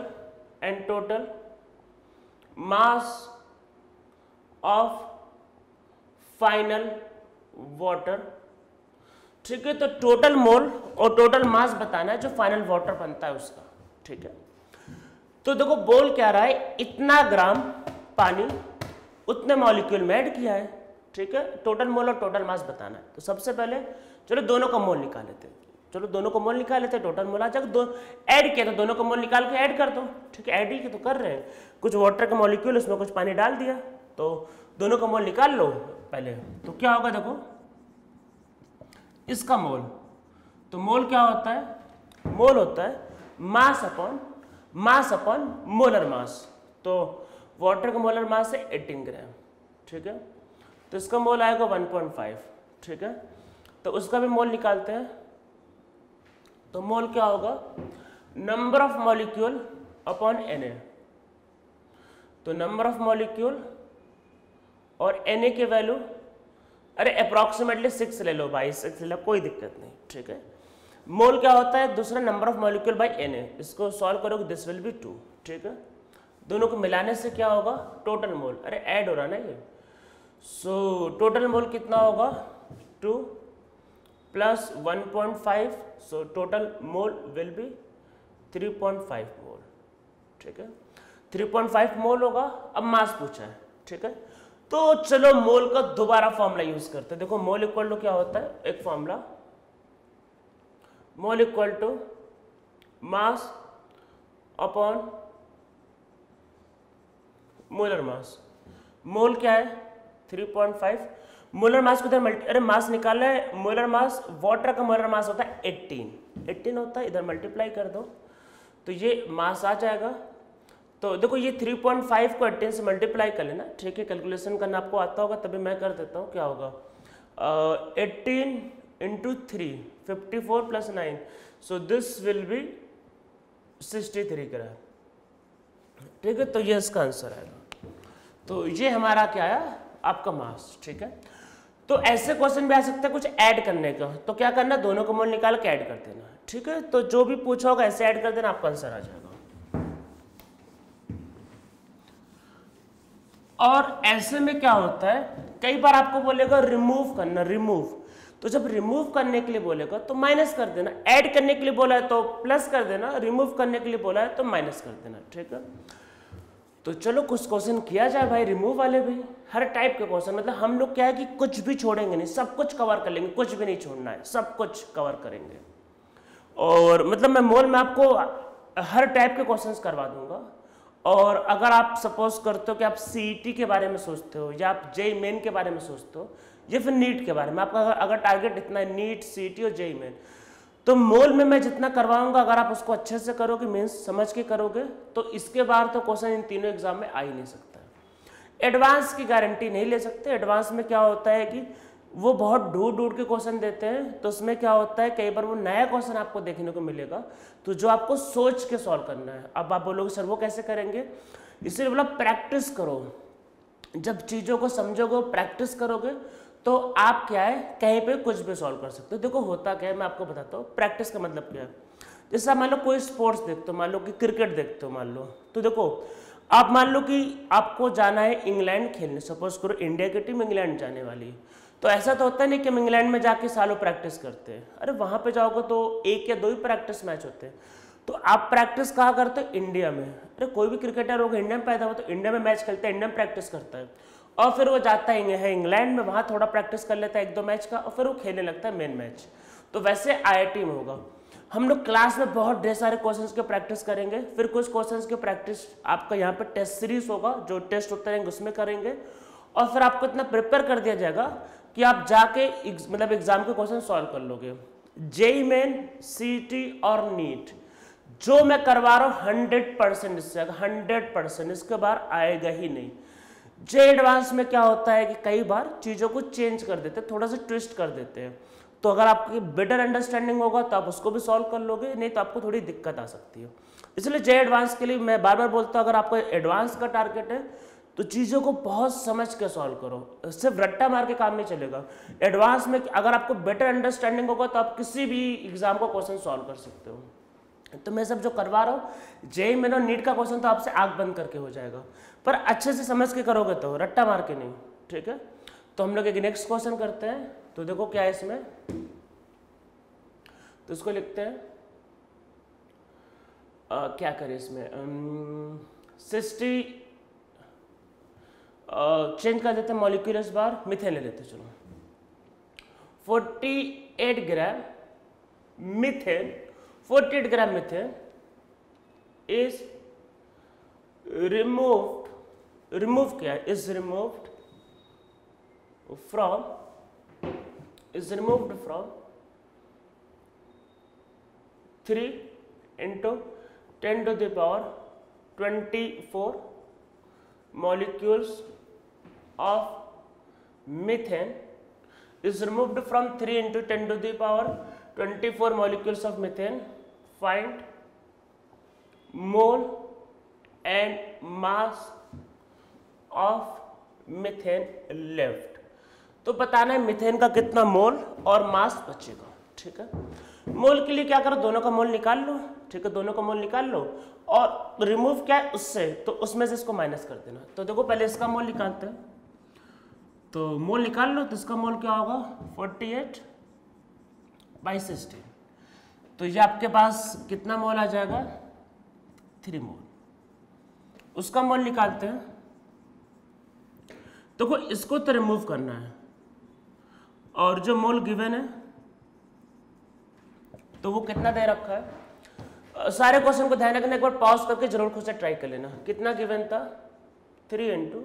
mass of final water, ठीक है। तो टोटल मोल और टोटल मास बताना है जो फाइनल वाटर बनता है उसका, ठीक है। तो देखो बोल क्या रहा है, इतना ग्राम पानी उतने मॉलिक्यूल में ऐड किया है, ठीक है। टोटल मोल और टोटल मास बताना है। तो सबसे पहले चलो दोनों का मोल निकाल लेते हैं, टोटल मोल आ जाएगा। दो ऐड किया तो दोनों का मोल निकाल के ऐड कर दो, ठीक है। ऐड ही तो कर रहे हैं, कुछ वाटर का मॉलिक्यूल उसमें कुछ पानी डाल दिया, तो दोनों का मोल निकाल लो पहले। तो क्या होगा देखो, इसका मोल, तो मोल क्या होता है, मोल होता है मास अपॉन मोलर मास। तो वाटर का मोलर मास है 18 ग्राम, ठीक है। तो इसका मोल आएगा 1.5, ठीक है। तो उसका भी मोल निकालते हैं। तो मोल क्या होगा, number of molecule upon Na। तो नंबर ऑफ मॉलिक्यूल और Na की वैल्यू, अरे अप्रॉक्सीमेटली 6 ले लो भाई, 6 ले लो, कोई दिक्कत नहीं, ठीक है। मोल क्या होता है, दूसरा number of molecule by Na। इसको सॉल्व करोगे दिस विल बी 2, ठीक है। दोनों को मिलाने से क्या होगा, टोटल मोल, अरे ऐड हो रहा ना ये। सो टोटल मोल कितना होगा 2 plus 1.5, so total mole will be 3.5 mole. ठीक है, 3.5 मोल होगा। अब मास पूछा है, ठीक है, तो चलो मोल का दोबारा फॉर्मूला यूज करते हैं। देखो मोल इक्वल टू क्या होता है, एक formula, mole equal to mass upon molar mass. Mole क्या है 3.5, मोलर मास को इधर अरे मास निकालना है, मोलर मास, वाटर का मोलर मास होता है 18 होता है, इधर मल्टीप्लाई कर दो तो ये मास आ जाएगा। तो देखो ये 3.5 को 18 से मल्टीप्लाई कर लेना, ठीक है, कैलकुलेशन करना आपको आता होगा, तभी मैं कर देता हूँ। क्या होगा 18 into 3 54 plus 9, so this will be 63 gram. ठीक है, तो ये इसका आंसर आएगा। तो ये हमारा क्या है, आपका मास। ठीक है, तो ऐसे क्वेश्चन भी आ सकते हैं कुछ ऐड करने का, तो क्या करना, दोनों का मोल निकाल के ऐड कर देना। ठीक है, तो जो भी पूछा होगा ऐसे ऐड कर देना, आपका आंसर आ जाएगा। और ऐसे में क्या होता है, कई बार आपको बोलेगा रिमूव करना, रिमूव, तो जब रिमूव करने के लिए बोलेगा तो माइनस कर देना, ऐड करने के लिए बोला है तो प्लस कर देना, रिमूव करने के लिए बोला है तो माइनस कर देना। ठीक है, तो चलो कुछ क्वेश्चन किया जाए भाई, रिमूव वाले भी, हर टाइप के क्वेश्चन, मतलब हम लोग क्या है कि कुछ भी छोड़ेंगे नहीं, सब कुछ कवर कर लेंगे, कुछ भी नहीं छोड़ना है, सब कुछ कवर करेंगे। और मतलब मैं मोल में आपको हर टाइप के क्वेश्चंस करवा दूंगा। और अगर आप सपोज करते हो कि आप सीईटी के बारे में सोचते हो, या आप जेईई मेन के बारे में सोचते हो, या फिर नीट के बारे में, आपका अगर टारगेट इतना है नीट, सीईटी और जेईई मेन, तो मोल में मैं जितना करवाऊंगा, अगर आप उसको अच्छे से करोगे, मीन्स समझ के करोगे, तो इसके बाहर तो क्वेश्चन इन तीनों एग्जाम में आ ही नहीं सकता है। एडवांस की गारंटी नहीं ले सकते। एडवांस में क्या होता है कि वो बहुत ढूंढ के क्वेश्चन देते हैं, तो उसमें क्या होता है, कई बार वो नया क्वेश्चन आपको देखने को मिलेगा, तो जो आपको सोच के सॉल्व करना है। अब आप बोलोगे सर वो कैसे करेंगे, इसलिए बोला प्रैक्टिस करो। जब चीज़ों को समझोगे, प्रैक्टिस करोगे, तो आप क्या है, कहीं पे कुछ भी सॉल्व कर सकते हो। देखो होता क्या है, मैं आपको बताता हूँ प्रैक्टिस का मतलब क्या है। जैसे आप मान लो कोई स्पोर्ट्स देखते हो, मान लो कि क्रिकेट देखते हो, मान लो, तो देखो आप मान लो कि आपको जाना है इंग्लैंड खेलने, सपोज करो इंडिया की टीम इंग्लैंड जाने वाली है, तो ऐसा तो होता नहीं कि हम इंग्लैंड में जाके सालों प्रैक्टिस करते हैं। अरे वहाँ पे जाओगे तो 1 या 2 ही प्रैक्टिस मैच होते हैं। तो आप प्रैक्टिस कहाँ करते हो, इंडिया में। अरे कोई भी क्रिकेटर होगा इंडिया में पैदा हुआ, तो इंडिया में मैच खेलता है, इंडिया में प्रैक्टिस करता है, और फिर वो जाता है इंग्लैंड में, वहाँ थोड़ा प्रैक्टिस कर लेता है 1-2 मैच का, और फिर वो खेलने लगता है मेन मैच। तो वैसे IIT में होगा, हम लोग क्लास में बहुत ढेर सारे क्वेश्चंस के प्रैक्टिस करेंगे, फिर कुछ क्वेश्चंस के प्रैक्टिस आपका यहाँ पे टेस्ट सीरीज होगा, जो टेस्ट होते रहेंगे उसमें करेंगे, और फिर आपको इतना प्रिपेयर कर दिया जाएगा कि आप जाके मतलब एग्जाम के क्वेश्चन सॉल्व कर लोगे। जेईई मेन, सीईटी और नीट जो मैं करवा रहा हूँ 100% इससे 100%, इसके बाहर आएगा ही नहीं। जेईई एडवांस में क्या होता है कि कई बार चीज़ों को चेंज कर देते हैं, थोड़ा सा ट्विस्ट कर देते हैं, तो अगर आपकी बेटर अंडरस्टैंडिंग होगा तो आप उसको भी सॉल्व कर लोगे, नहीं तो आपको थोड़ी दिक्कत आ सकती है। इसलिए जेईई एडवांस के लिए मैं बार बार बोलता हूँ, अगर आपको एडवांस का टारगेट है तो चीज़ों को बहुत समझ के सॉल्व करो, सिर्फ रट्टा मार के काम नहीं चलेगा। एडवांस में अगर आपको बेटर अंडरस्टैंडिंग होगा तो आप किसी भी एग्जाम का क्वेश्चन सॉल्व कर सकते हो। तो मैं सब जो करवा रहा हूँ, जेईई मेन और नीट का क्वेश्चन तो आपसे आंख बंद करके हो जाएगा, पर अच्छे से समझ के करोगे तो, रट्टा मार के नहीं। ठीक है, तो हम लोग एक नेक्स्ट क्वेश्चन करते हैं। तो देखो क्या है इसमें, तो इसको लिखते हैं क्या करें इसमें, 60 चेंज कर देते हैं मॉलिक्यूल, इस बार मिथेन ले लेते हैं। चलो 48 gram methane, 48 gram methane is remove क्या है, is removed from 3 × 10⁻24 molecules of methane is removed from 3 × 10⁻24 molecules of methane. Find mole and mass of methane left. तो बताना है मिथेन का कितना मोल और मास बचेगा। ठीक है, मोल के लिए क्या करो, दोनों का मोल निकाल लो। ठीक है, दोनों का मोल निकाल लो, और रिमूव क्या है उससे, तो उसमें से इसको माइनस कर देना। तो देखो पहले इसका मोल निकालते हैं, तो मोल निकाल लो, तो इसका मोल क्या होगा 48 बाई 16। तो ये आपके पास कितना मोल आ जाएगा, 3 मोल। उसका मोल निकालते हैं। देखो इसको तो रिमूव करना है, और जो मोल गिवन है तो वो कितना दे रखा है। सारे क्वेश्चन को ध्यान रखना, एक बार पॉज करके जरूर खुद से ट्राई कर लेना। कितना गिवन था, 3 ×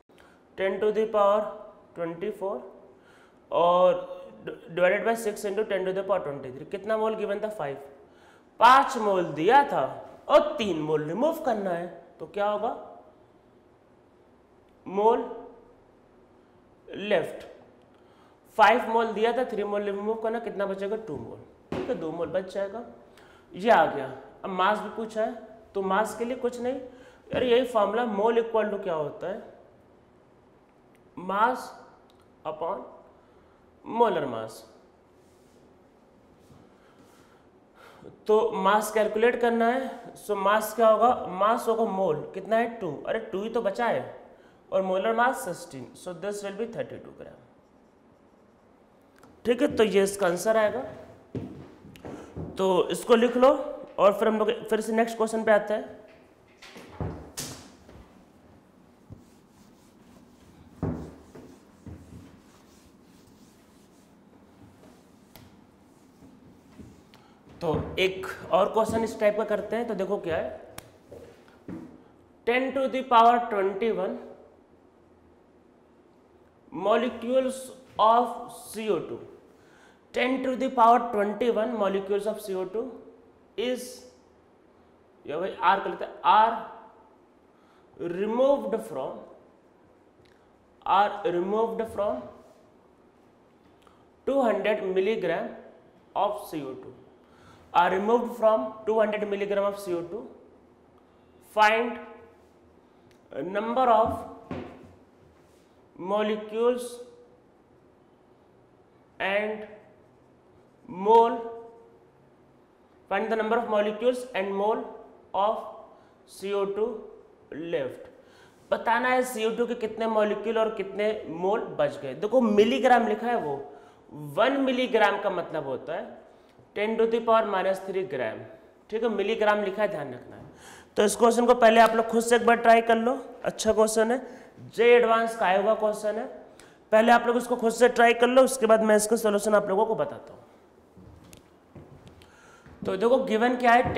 10⁻24 और डिवाइडेड बाय 6 × 10⁻23। कितना मोल गिवन था, 5 मोल दिया था और 3 मोल रिमूव करना है। तो क्या होगा, मोल लेफ्ट। 5 मोल दिया था, 3 मोल रिमूव करना, कितना बचेगा, 2 मोल। ठीक है, 2 मोल बच जाएगा। ये आ गया। अब मास भी पूछा है, तो मास के लिए कुछ नहीं यार, यही फॉर्मूला, मोल इक्वल टू क्या होता है, मास अपॉन मोलर मास। तो मास कैलकुलेट करना है। सो मास क्या होगा, मास होगा मोल, कितना है, 2। अरे 2 ही तो बचा है, और molar mass 16। So this will be 32 gram. ठीक है, तो ये इसका आंसर आएगा। तो इसको लिख लो, और फिर हम लोग फिर से नेक्स्ट क्वेश्चन पे आते हैं। तो एक और क्वेश्चन इस टाइप का करते हैं। तो देखो क्या है, 10⁻21 molecules of CO2, 10⁻21 molecules of CO2 is, या भाई R कर लेते हैं, are removed from 200 milligram of CO2, are removed from 200 milligram of CO2. Find number of molecules and mole, find the number of molecules and mole of CO2 left। बताना है CO2 के कितने molecule और कितने मोल बच गए। देखो मिलीग्राम लिखा है, वो 1 मिलीग्राम का मतलब होता है 10⁻³ ग्राम। ठीक है, मिलीग्राम लिखा है, ध्यान रखना है। तो इस क्वेश्चन को पहले आप लोग खुद से एक बार ट्राई कर लो, अच्छा क्वेश्चन है, जे एडवांस का आया हुआ क्वेश्चन है। पहले आप लोग इसको खुद से ट्राई कर लो, उसके बाद मैं इसका सॉल्यूशन आप लोगों को बताता हूँ। तो देखो गिवन क्या है,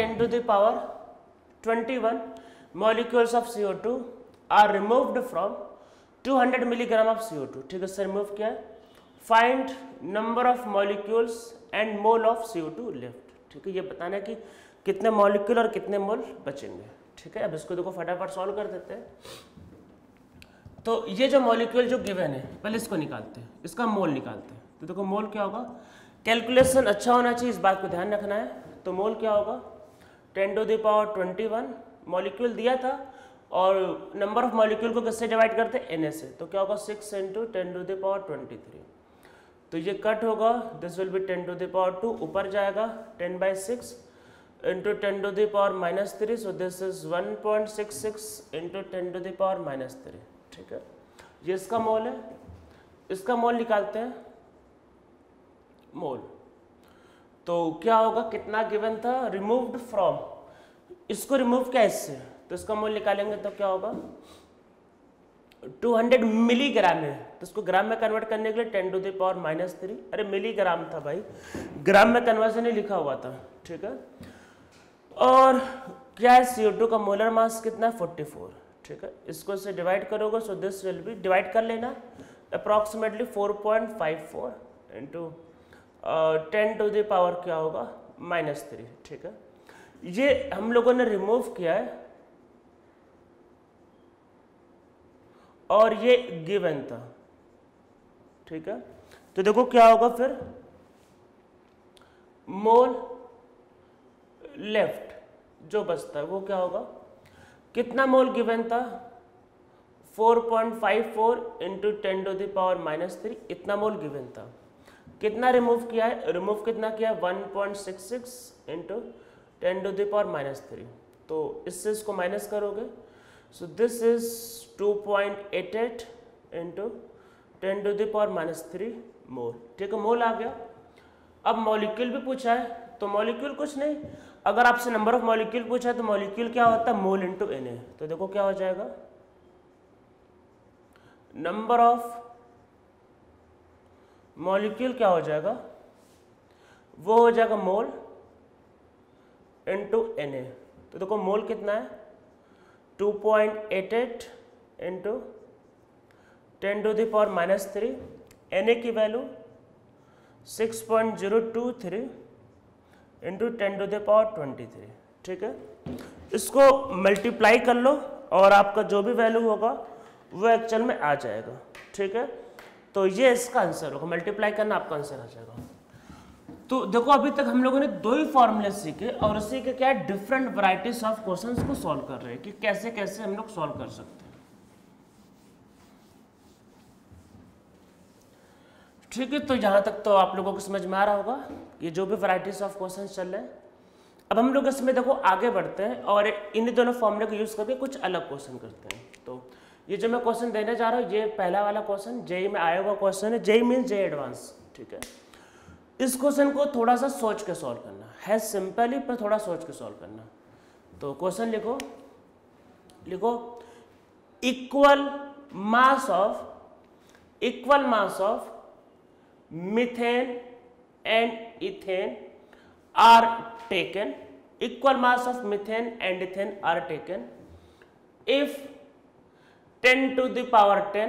10⁻21 molecules of CO2 are removed from 200 milligram of CO2। ठीक है, सर रिमूव किया है। Find number of molecules and mole of CO2 left. ठीक है, ये बताना है कि कितने मॉलिक्यूल और कितने मोल बचेंगे। ठीक है, अब इसको देखो फटाफट सॉल्व कर देते हैं। तो ये जो मॉलिक्यूल जो गिवन है, पहले इसको निकालते हैं, इसका मोल निकालते हैं। तो देखो मोल क्या होगा, कैलकुलेशन अच्छा होना चाहिए, इस बात को ध्यान रखना है। तो मोल क्या होगा, 10⁻21 मॉलिक्यूल दिया था, और नंबर ऑफ मॉलिक्यूल को किससे डिवाइड करते हैं, Na से। तो क्या होगा, 6 × 10⁻23। तो ये कट होगा, दिस विल बी 10⁻², ऊपर जाएगा 10/6 × 10⁻³ सो दिस इज 1.66 × 10⁻³ ठीक है, ये इसका मोल है। इसका मोल निकालते हैं, मोल। तो क्या होगा, कितना गिवन था, रिमूव्ड फ्रॉम, इसको रिमूव किया इससे, तो इसका मोल निकालेंगे तो क्या होगा, 200 मिलीग्राम है, तो इसको ग्राम में कन्वर्ट करने के लिए 10⁻³ अरे मिलीग्राम था भाई, ग्राम में कन्वर्जन ही लिखा हुआ था। ठीक है, और क्या है, CO2 का मोलर मास कितना है, 44। ठीक है, इसको इससे डिवाइड करोगे, so this will be, divide कर लेना, अप्रॉक्सीमेटली 4.54 इंटू 10⁻क्या होगा, -3। ठीक है, ये हम लोगों ने रिमूव किया है, और ये गिवन था। ठीक है, तो देखो क्या होगा फिर, मोल लेफ्ट जो बचता है वो क्या होगा, कितना मोल गिवन था, 4.54 इंटू 10⁻³ इतना मोल गिवन था। कितना रिमूव किया है, रिमूव कितना किया है, 1.66 इंटू 10⁻³। तो इससे इसको माइनस करोगे, so this is 2.88 into 10⁻³ mole. ठीक है, मोल आ गया। अब मॉलिक्यूल भी पूछा है, तो मॉलिक्यूल कुछ नहीं, अगर आपसे नंबर ऑफ मॉलिक्यूल पूछा है तो मॉलिक्यूल क्या होता है, मोल इंटू Na। तो देखो क्या हो जाएगा, नंबर ऑफ मॉलिक्यूल क्या हो जाएगा, वो हो जाएगा मोल इंटू Na। तो देखो मोल कितना है, 2.88 इंटू 10⁻³ Na की वैल्यू 6.023 इंटू 10⁻23। ठीक है, इसको मल्टीप्लाई कर लो और आपका जो भी वैल्यू होगा वो एक्चुअल में आ जाएगा। ठीक है, तो ये इसका आंसर होगा, मल्टीप्लाई करना आपका आंसर आ जाएगा। तो देखो अभी तक हम लोगों ने 2 ही फॉर्मूले सीखे और उसी के क्या है, डिफरेंट वैरायटीज ऑफ क्वेश्चंस को सॉल्व कर रहे हैं कि कैसे कैसे हम लोग सॉल्व कर सकते हैं। ठीक है, तो यहाँ तक तो आप लोगों को समझ में आ रहा होगा ये जो भी वैरायटीज ऑफ क्वेश्चंस चल रहे हैं। अब हम लोग इसमें देखो आगे बढ़ते हैं और इन दोनों फॉर्मूले को यूज करके कुछ अलग क्वेश्चन करते हैं। तो ये जो मैं क्वेश्चन देने जा रहा हूँ, ये पहला वाला क्वेश्चन जेई में आया हुआ क्वेश्चन है, जेई मीन्स जेई एडवांस। ठीक है, इस क्वेश्चन को थोड़ा सा सोच के सॉल्व करना है, सिंपल ही पर थोड़ा सोच के सॉल्व करना। तो क्वेश्चन लिखो, equal mass of methane and ethane are taken, equal mass of methane and ethane are taken if 10⁻10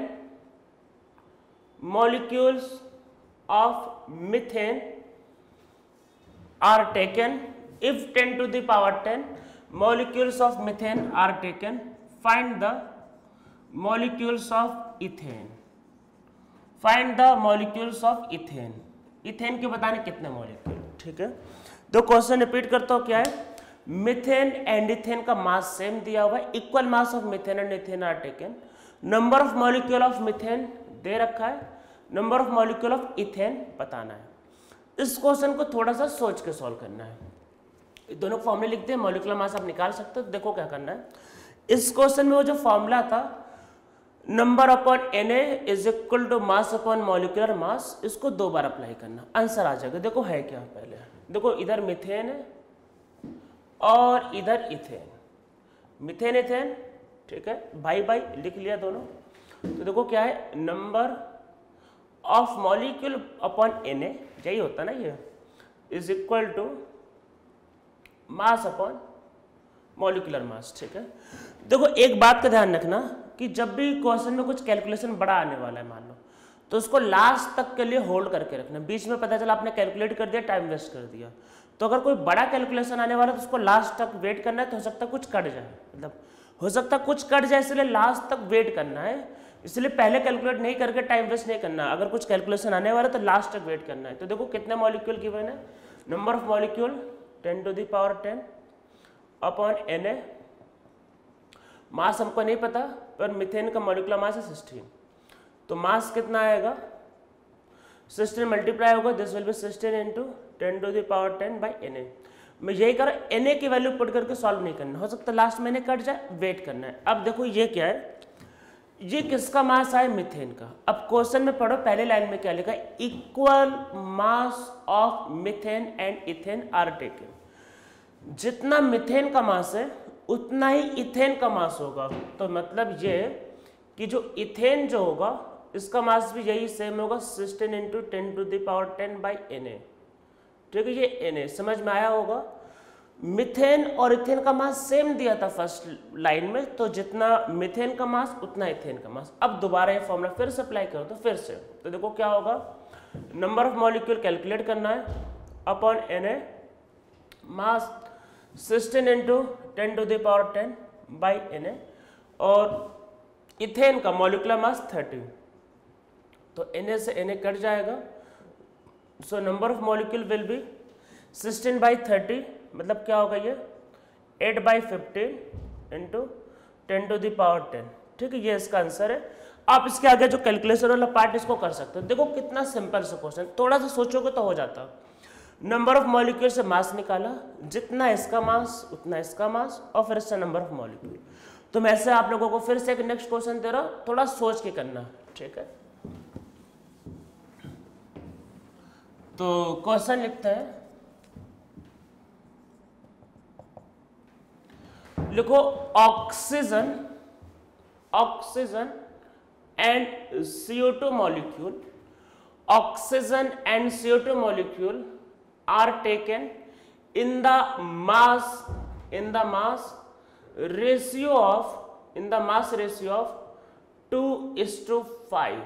molecules of methane are taken, if 10⁻10 molecules of methane are taken, find the molecules of ethane, find the molecules of ethane। Ethane के बताने कितने molecule. ठीक है, तो question repeat करता हूं, क्या है, मिथेन एंड इथेन का मास सेम दिया हुआ है, equal mass of methane and ethane are taken, number of molecule of methane दे रखा है, number of molecule of ethane बताना है। इस क्वेश्चन को थोड़ा सा सोच के सॉल्व करना है। दोनों फॉर्मूले लिखते हैं, मॉलिक्यूलर मास आप निकाल सकते हो। देखो क्या करना है, इस क्वेश्चन में वो जो फॉर्मूला था number upon Na is equal to mass upon molecular mass, इसको 2 बार अप्लाई करना, आंसर आ जाएगा। देखो है क्या, पहले देखो इधर मिथेन है और इधर इथेन, मिथेन इथेन। ठीक है, भाई भाई लिख लिया दोनों। तो देखो क्या है, number of molecule upon Na, यही होता ना ये, is equal to mass upon molecular mass. ठीक है, देखो एक बात का ध्यान रखना कि जब भी क्वेश्चन में कुछ कैलकुलेशन बड़ा आने वाला है मान लो, तो उसको लास्ट तक के लिए होल्ड करके रखना। बीच में पता चला आपने कैलकुलेट कर दिया, टाइम वेस्ट कर दिया, तो अगर कोई बड़ा कैलकुलेशन आने वाला है तो उसको लास्ट तक वेट करना है। तो हो सकता है कुछ कट जाए, मतलब हो सकता है कुछ कट जाए, इसलिए लास्ट तक वेट करना है। इसलिए पहले कैलकुलेट नहीं करके टाइम वेस्ट नहीं करना। अगर कुछ कैलकुलेशन आने वाला है तो लास्ट तक वेट करना है। तो देखो कितने मॉलिक्यूल गिवन है, number of molecule 10⁻10 upon Na, mass हमको नहीं पता पर मिथेन का मॉलिक्यूलर मास है 16, तो मास कितना आएगा, 16 मल्टीप्लाई होगा, this will be 16 into 10⁻10 by Na। मैं यही कर रहा, Na की वैल्यू पुट करके सॉल्व नहीं करना, हो सकता है लास्ट में कट जाए, वेट करना है। अब देखो ये क्या है, ये किसका मास है, मिथेन का। अब क्वेश्चन में पढ़ो, पहले लाइन में क्या लिखा है, equal mass of methane and ethane are taken. जितना मिथेन का मास है उतना ही इथेन का मास होगा। तो मतलब ये कि जो इथेन जो होगा इसका मास भी यही सेम होगा, 16 इंटू 10⁻10 बाई Na। ठीक है, ये Na समझ में आया होगा। मिथेन और इथेन का मास सेम दिया था फर्स्ट लाइन में, तो जितना मिथेन का मास उतना इथेन का मास। अब दोबारा ये फॉर्मूला फिर से अप्लाई करो तो फिर से, तो देखो क्या होगा, नंबर ऑफ मॉलिक्यूल कैलकुलेट करना है upon Na, mass 16 into 10⁻10 by Na, और इथेन का मॉलिक्यूलर मास 30, तो Na से Na कट जाएगा। So number of molecule will be 16/30, मतलब क्या होगा ये 8/15 इंटू 10⁻10। ठीक है, ये इसका आंसर है। आप इसके आगे जो कैलकुलेशन वाला पार्ट इसको कर सकते हो। देखो कितना सिंपल सा क्वेश्चन, थोड़ा सा सोचोगे तो हो जाता। नंबर ऑफ मॉलिक्यूल से मास निकाला, जितना इसका मास उतना इसका मास, और फिर इससे नंबर ऑफ मॉलिक्यूल। तो मैं ऐसे आप लोगों को फिर से एक नेक्स्ट क्वेश्चन दे रहा हूं, थोड़ा सोच के करना। ठीक है, तो क्वेश्चन लिखते हैं, लिखो oxygen and CO2 molecule, oxygen and CO2 molecule are taken in the mass ratio of 2:5.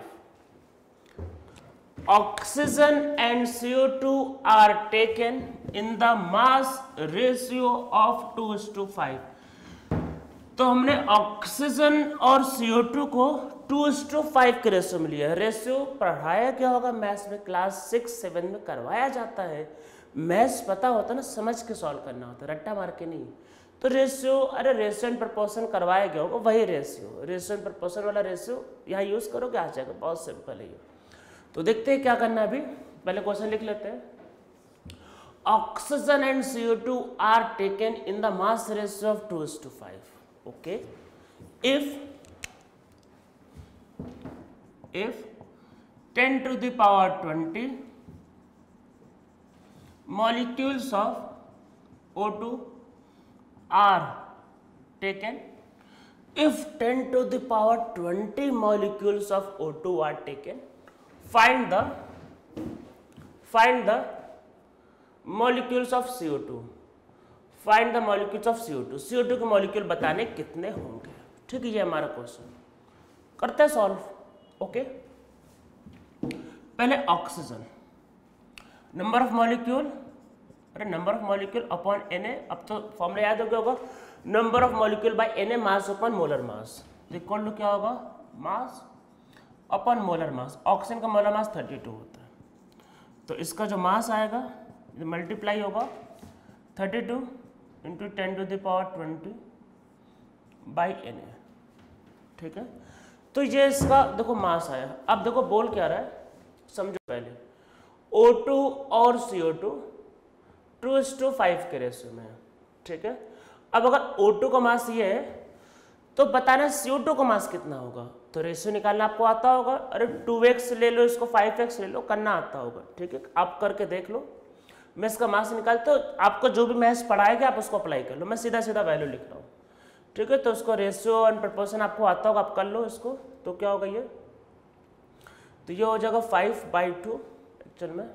Oxygen and CO2 are taken in the mass ratio of 2:5. तो हमने ऑक्सीजन और CO2 को 2:5 के रेशियो में लिया है। रेशियो पढ़ाया क्या होगा मैथ्स में, क्लास 6-7 में करवाया जाता है। मैथ्स पता होता ना, समझ के सॉल्व करना होता है, रट्टा मार के नहीं। तो रेशियो, अरे रेशियो एंड प्रपोर्शन करवाया गया होगा, वही रेशियो एंड प्रपोर्शन वाला रेशियो यहाँ यूज करोगे, आ जाएगा। बहुत सिंपल है ये। तो देखते हैं क्या करना है अभी। पहले क्वेश्चन लिख लेते हैं। Oxygen and CO2 are taken in the mass ratio of 2:5. Okay, if 10 to the power 20 molecules of O2 are taken, if 10 to the power 20 molecules of O2 are taken, find the molecules of CO2. Find the molecules of CO2 के molecule बताने कितने होंगे। ठीक है, ये हमारा question, करते हैं सॉल्व। ओके, पहले ऑक्सीजन, नंबर ऑफ मॉलिक्यूल, अरे number of molecule upon Na, अब तो फॉर्मूला याद हो गया होगा, number of molecule by Na mass upon molar mass, equal to क्या होगा, mass upon molar mass. Oxygen का मोलर मास 32 होता है, तो इसका जो मास आएगा मल्टीप्लाई होगा 32 into 10 to the power 20 by Na। ठीक है, तो ये इसका देखो मास आया। अब देखो बोल क्या रहा है, समझो पहले। O2 और CO2 2:5 के रेशियो में है। ठीक है, अब अगर O2 का मास ये है तो बताना CO2 का मास कितना होगा। तो रेशियो निकालना आपको आता होगा, अरे 2x ले लो, इसको 5x ले लो, करना आता होगा। ठीक है, आप करके देख लो। मैं इसका मास निकालता हूँ, आपको जो भी मैथ्स पढ़ाएगा आप उसको अप्लाई कर लो। मैं सीधा सीधा वैल्यू लिख रहा हूँ। ठीक है, तो उसको रेशियो एंड प्रपोर्शन आपको आता होगा, आप कर लो इसको। तो क्या होगा ये, तो ये हो जाएगा 5/2 एक्चुअल में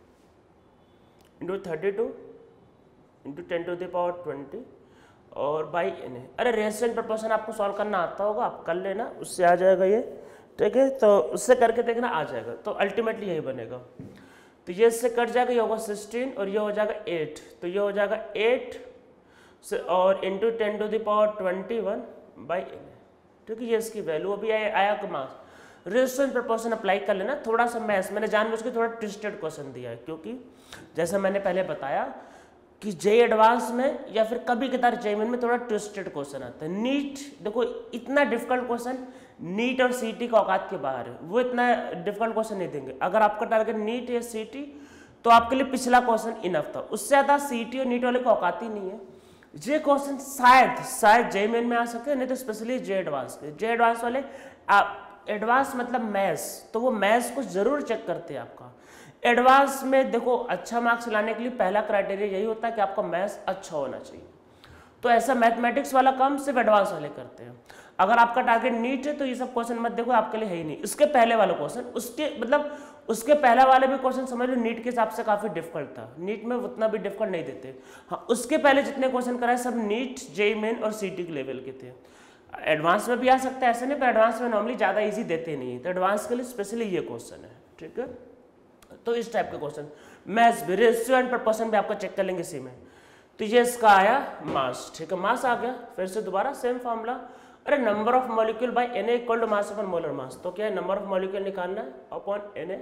into 32 into 10 to the power 20 और बाई Na। अरे रेशियो एंड प्रपोर्शन आपको सॉल्व करना आता होगा, आप कर लेना, उससे आ जाएगा ये। ठीक है, तो उससे करके देखना, आ जाएगा। तो अल्टीमेटली यही बनेगा। तो ये इससे कट जाएगा, ये होगा 16 और ये हो जाएगा 8, तो ये हो जाएगा 8 से और into 10 to the power 21 by Na। ठीक है, ये इसकी वैल्यू अभी आया का मास। रेशियो एंड प्रपोर्शन अप्लाई कर लेना। थोड़ा सा मैथ्स मैंने जानबूझ के थोड़ा ट्विस्टेड क्वेश्चन दिया है, क्योंकि जैसा मैंने पहले बताया कि जे एडवांस में या फिर कभी कदार जे मेन में थोड़ा ट्विस्टेड क्वेश्चन आता है। नीट देखो इतना डिफिकल्ट क्वेश्चन नीट और सीटी का औकात के बाहर है, वो इतना डिफिकल्ट क्वेश्चन नहीं देंगे। अगर आपका टारगेट नीट या सीटी तो आपके लिए पिछला क्वेश्चन इनफ था, उससे ज़्यादा सीटी और नीट वाले को औकात ही नहीं है। ये क्वेश्चन शायद जे मेन में आ सके, नहीं तो स्पेशली जे एडवांस के। जे एडवांस वाले एडवांस मतलब मैथ्स, तो वो मैथ्स को जरूर चेक करते हैं आपका। एडवांस में देखो अच्छा मार्क्स लाने के लिए पहला क्राइटेरिया यही होता है कि आपका मैथ्स अच्छा होना चाहिए। तो ऐसा मैथमेटिक्स वाला काम सिर्फ एडवांस वाले करते हैं। अगर आपका टारगेट नीट है तो ये सब क्वेश्चन मत देखो, आपके लिए है ही नहीं। इसके पहले वाला क्वेश्चन, उसके पहला वाले भी क्वेश्चन समझ लो नीट के हिसाब से काफी डिफिकल्ट था। नीट में उतना भी डिफिकल्ट नहीं देते। हाँ, उसके पहले जितने क्वेश्चन कराए सब नीट, जेईई मेन और सीटी के लेवल के थे। एडवांस में भी आ सकता है, ऐसे नहीं, पर एडवांस में नॉर्मली ज्यादा इजी देते नहीं। तो एडवांस के लिए स्पेशली ये क्वेश्चन है। ठीक है, तो इस टाइप के क्वेश्चन मैथ्स भी, रेशियो एंड प्रपोर्शन भी आपको चेक कर लेंगे इसी में। तो ये इसका आया मास। ठीक है, मास आ गया। फिर से दोबारा सेम फॉर्मूला, अरे number of molecule by Na equal to mass upon molar mass. तो क्या है, नंबर ऑफ मॉलिक्यूल निकालना है अपॉन Na।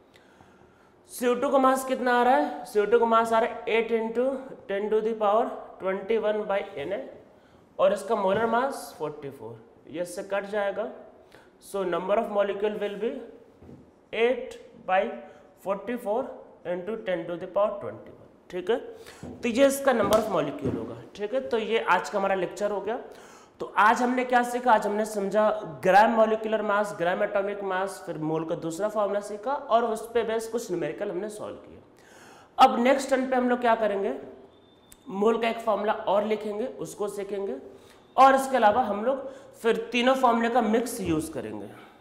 CO2 का मास कितना आ रहा है, CO2 का मास आ रहा है 8 into 10 to the power 21 by Na और इसका मोलर मास 44। ये इससे कट जाएगा। So number of molecule will be 8/44 into 10 to the power 21। ठीक है, तो ये इसका नंबर ऑफ मॉलिक्यूल होगा। ठीक है, तो ये आज का हमारा लेक्चर हो गया। तो आज हमने क्या सीखा, आज हमने समझा ग्राम मॉलिक्यूलर मास, ग्राम एटॉमिक मास, फिर मोल का दूसरा फॉर्मूला सीखा और उस पे बेस कुछ न्यूमेरिकल हमने सॉल्व किया। अब नेक्स्ट टर्न पे हम लोग क्या करेंगे, मोल का एक फॉर्मूला और लिखेंगे, उसको सीखेंगे, और इसके अलावा हम लोग फिर तीनों फॉर्मूले का मिक्स यूज करेंगे।